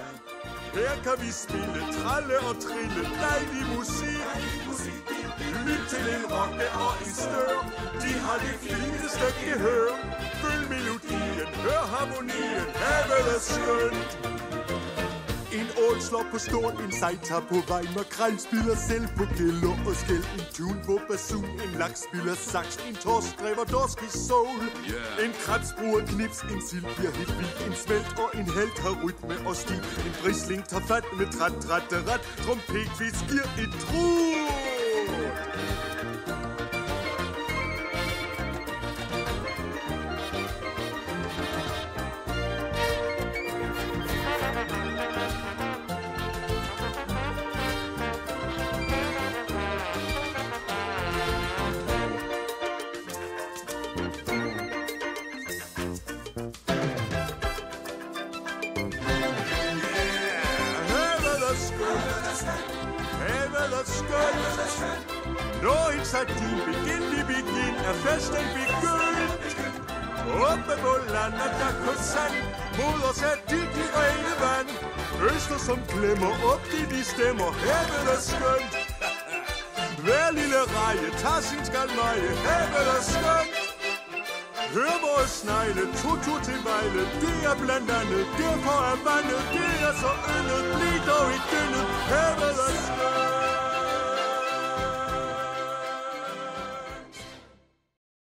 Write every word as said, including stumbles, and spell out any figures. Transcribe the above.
Her kan vi spille, tralle og trille, dejlig musik. Lyt til en rocke og en stør, de har det fineste gehør. Følg melodien, hør harmonien, havet er skønt. En ål slår på stort, en sej tager på vej. Makrel spiller selv på gælder og skæld. En tun på basun, en laks spiller sax. En torsk driver dorsk i soul. Yeah. En krebs bruger knips, en sild bliver helt vildt. En smelt og en helt har rytme og stil. En brisling tager fat med træt, træt, ret. Trompetfisk giver et trut. Når en sardin begin, vi begin, er festen begyndt. Oppe på landet, der på sand, mod os er dybt i rene vand. Øster som klemmer op, de de stemmer, havet er skønt. Hver lille reje tager sin skalmeje, havet er skønt. Hør vores snegle, to-to til Vejle, det er blandt andet, derfor er vandet, det er så yndet, bliv dog i dyndet, havet er skønt.